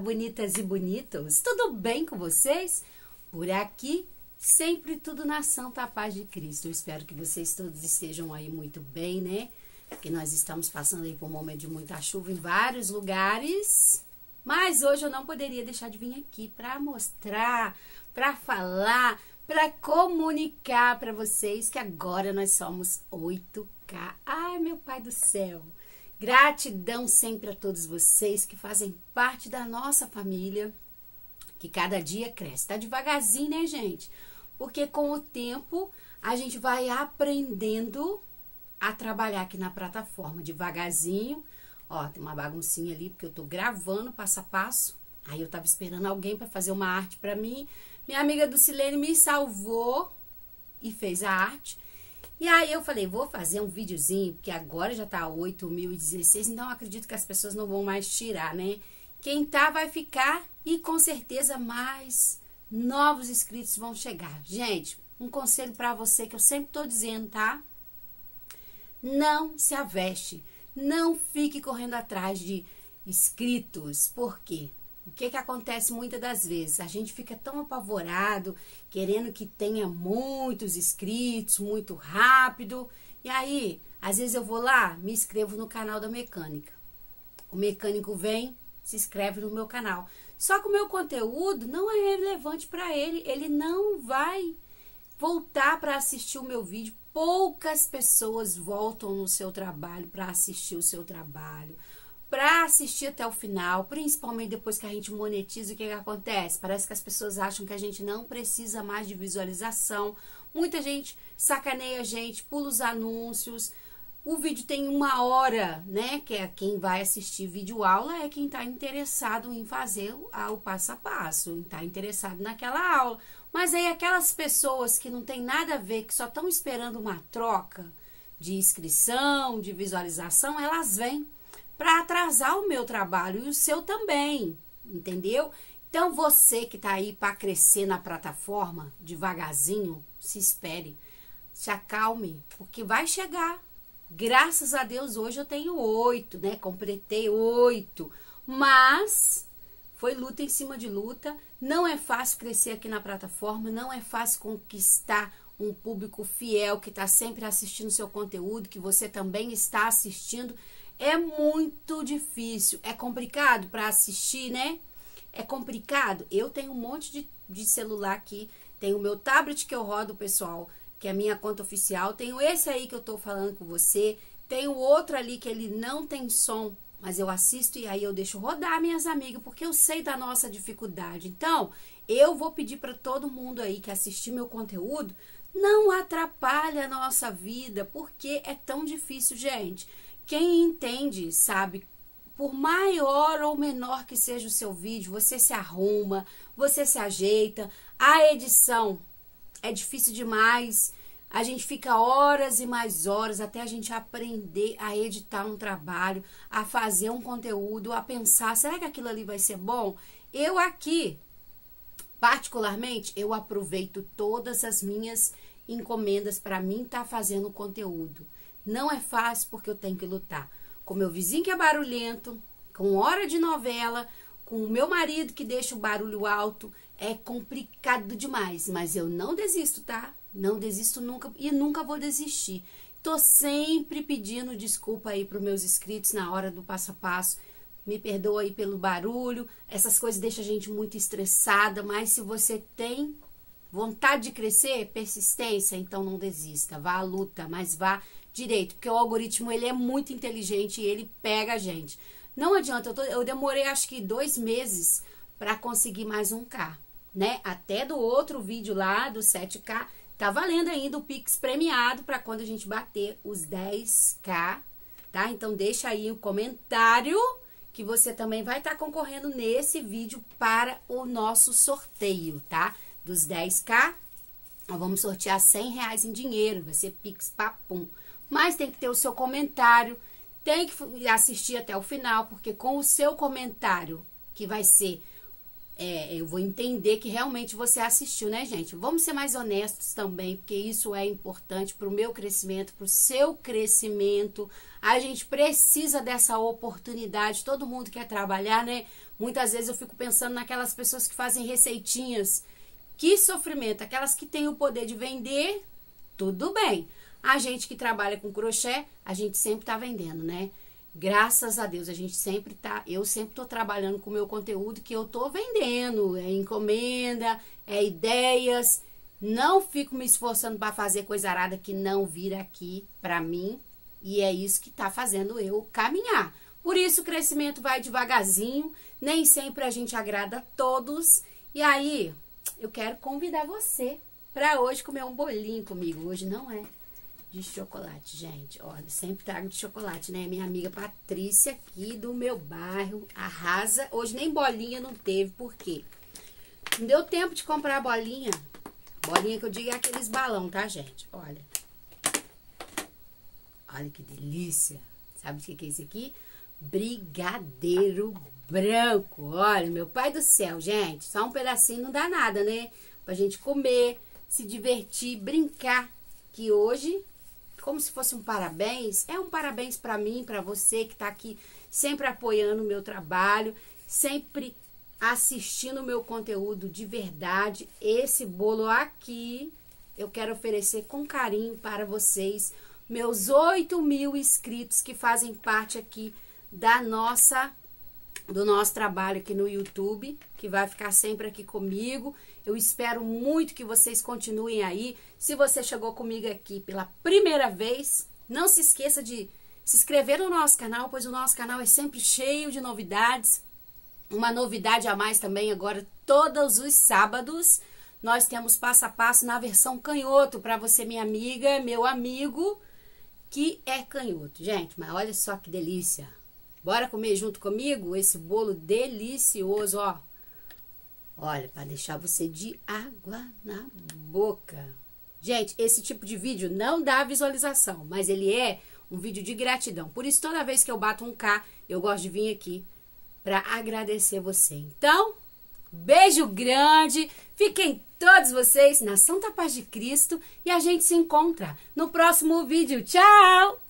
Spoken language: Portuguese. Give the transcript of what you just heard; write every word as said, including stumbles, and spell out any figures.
bonitas e bonitos! Tudo bem com vocês? Por aqui, sempre tudo na santa paz de Cristo. Eu espero que vocês todos estejam aí muito bem, né? Porque nós estamos passando aí por um momento de muita chuva em vários lugares. Mas hoje eu não poderia deixar de vir aqui para mostrar, para falar, para comunicar para vocês que agora nós somos oito K. Ai, meu Pai do céu! Gratidão sempre a todos vocês que fazem parte da nossa família, que cada dia cresce. Tá devagarzinho, né, gente? Porque com o tempo a gente vai aprendendo a trabalhar aqui na plataforma devagarzinho. Ó, tem uma baguncinha ali porque eu tô gravando passo a passo. Aí eu tava esperando alguém para fazer uma arte para mim. Minha amiga Dulcilene me salvou e fez a arte. E aí eu falei, vou fazer um videozinho, porque agora já tá oito mil e dezesseis, então eu acredito que as pessoas não vão mais tirar, né? Quem tá vai ficar e com certeza mais novos inscritos vão chegar. Gente, um conselho pra você que eu sempre tô dizendo, tá? Não se aveste, não fique correndo atrás de inscritos. Por quê? O que que acontece muitas das vezes? A gente fica tão apavorado, querendo que tenha muitos inscritos, muito rápido. E aí, às vezes eu vou lá, me inscrevo no canal da mecânica. O mecânico vem, se inscreve no meu canal. Só que o meu conteúdo não é relevante para ele. Ele não vai voltar para assistir o meu vídeo. Poucas pessoas voltam no seu trabalho para assistir o seu trabalho, para assistir até o final, principalmente depois que a gente monetiza. O que que acontece? Parece que as pessoas acham que a gente não precisa mais de visualização. Muita gente sacaneia a gente, pula os anúncios. O vídeo tem uma hora, né? Que é quem vai assistir vídeo aula, é quem está interessado em fazer o, o passo a passo, está interessado naquela aula. Mas aí aquelas pessoas que não tem nada a ver, que só estão esperando uma troca de inscrição, de visualização, elas vêm para atrasar o meu trabalho e o seu também, entendeu? Então você que tá aí para crescer na plataforma, devagarzinho, se espere, se acalme, porque vai chegar. Graças a Deus hoje eu tenho oito, né? Completei oito, mas foi luta em cima de luta. Não é fácil crescer aqui na plataforma, não é fácil conquistar um público fiel que está sempre assistindo seu conteúdo, que você também está assistindo. É muito difícil, é complicado para assistir, né? É complicado. Eu tenho um monte de, de celular aqui, tenho o meu tablet que eu rodo, pessoal, que é a minha conta oficial, tenho esse aí que eu tô falando com você, tenho outro ali que ele não tem som, mas eu assisto e aí eu deixo rodar minhas amigas, porque eu sei da nossa dificuldade. Então, eu vou pedir para todo mundo aí que assistir meu conteúdo, não atrapalhe a nossa vida, porque é tão difícil, gente. Quem entende, sabe, por maior ou menor que seja o seu vídeo, você se arruma, você se ajeita. A edição é difícil demais. A gente fica horas e mais horas até a gente aprender a editar um trabalho, a fazer um conteúdo, a pensar, será que aquilo ali vai ser bom? Eu aqui, particularmente, eu aproveito todas as minhas encomendas para mim estar fazendo conteúdo. Não é fácil porque eu tenho que lutar com meu vizinho que é barulhento, com hora de novela, com o meu marido que deixa o barulho alto. É complicado demais, mas eu não desisto, tá? Não desisto nunca e nunca vou desistir. Tô sempre pedindo desculpa aí para os meus inscritos na hora do passo a passo. Me perdoa aí pelo barulho, essas coisas deixam a gente muito estressada, mas se você tem vontade de crescer, persistência, então não desista, vá à luta, mas vá direito, porque o algoritmo ele é muito inteligente e ele pega a gente. Não adianta, eu, tô, eu demorei acho que dois meses para conseguir mais um K, né? Até do outro vídeo lá, do sete K, tá valendo ainda o Pix premiado para quando a gente bater os dez K, tá? Então deixa aí um comentário que você também vai estar tá concorrendo nesse vídeo para o nosso sorteio, tá? Dos dez K, nós vamos sortear cem reais em dinheiro, vai ser Pix papum. Mas tem que ter o seu comentário, tem que assistir até o final, porque com o seu comentário, que vai ser é, eu vou entender que realmente você assistiu, né, gente? Vamos ser mais honestos também, porque isso é importante para o meu crescimento, para o seu crescimento. A gente precisa dessa oportunidade, todo mundo quer trabalhar, né? Muitas vezes eu fico pensando naquelas pessoas que fazem receitinhas. Que sofrimento, aquelas que têm o poder de vender, tudo bem. A gente que trabalha com crochê, a gente sempre tá vendendo, né? Graças a Deus, a gente sempre tá, eu sempre tô trabalhando com o meu conteúdo que eu tô vendendo, é encomenda, é ideias, não fico me esforçando para fazer coisa arada que não vira aqui para mim, e é isso que tá fazendo eu caminhar. Por isso o crescimento vai devagarzinho, nem sempre a gente agrada a todos, e aí eu quero convidar você para hoje comer um bolinho comigo. Hoje não é de chocolate, gente. Olha, sempre trago de chocolate, né? Minha amiga Patrícia aqui do meu bairro arrasa. Hoje nem bolinha não teve, por quê? Não deu tempo de comprar bolinha. Bolinha que eu digo é aqueles balão, tá, gente? Olha. Olha que delícia. Sabe o que é isso aqui? Brigadeiro branco. Olha, meu pai do céu, gente. Só um pedacinho não dá nada, né? Pra gente comer, se divertir, brincar. Que hoje, como se fosse um parabéns, é um parabéns pra mim, pra você que tá aqui sempre apoiando o meu trabalho, sempre assistindo o meu conteúdo de verdade. Esse bolo aqui eu quero oferecer com carinho para vocês, meus oito mil inscritos que fazem parte aqui da nossa, do nosso trabalho aqui no YouTube, que vai ficar sempre aqui comigo. Eu espero muito que vocês continuem aí. Se você chegou comigo aqui pela primeira vez, não se esqueça de se inscrever no nosso canal, pois o nosso canal é sempre cheio de novidades. Uma novidade a mais também agora, todos os sábados, nós temos passo a passo na versão canhoto para você, minha amiga, meu amigo, que é canhoto. Gente, mas olha só que delícia. Bora comer junto comigo esse bolo delicioso, ó. Olha, para deixar você de água na boca. Gente, esse tipo de vídeo não dá visualização, mas ele é um vídeo de gratidão. Por isso, toda vez que eu bato um K, eu gosto de vir aqui para agradecer você. Então, beijo grande. Fiquem todos vocês na Santa Paz de Cristo e a gente se encontra no próximo vídeo. Tchau!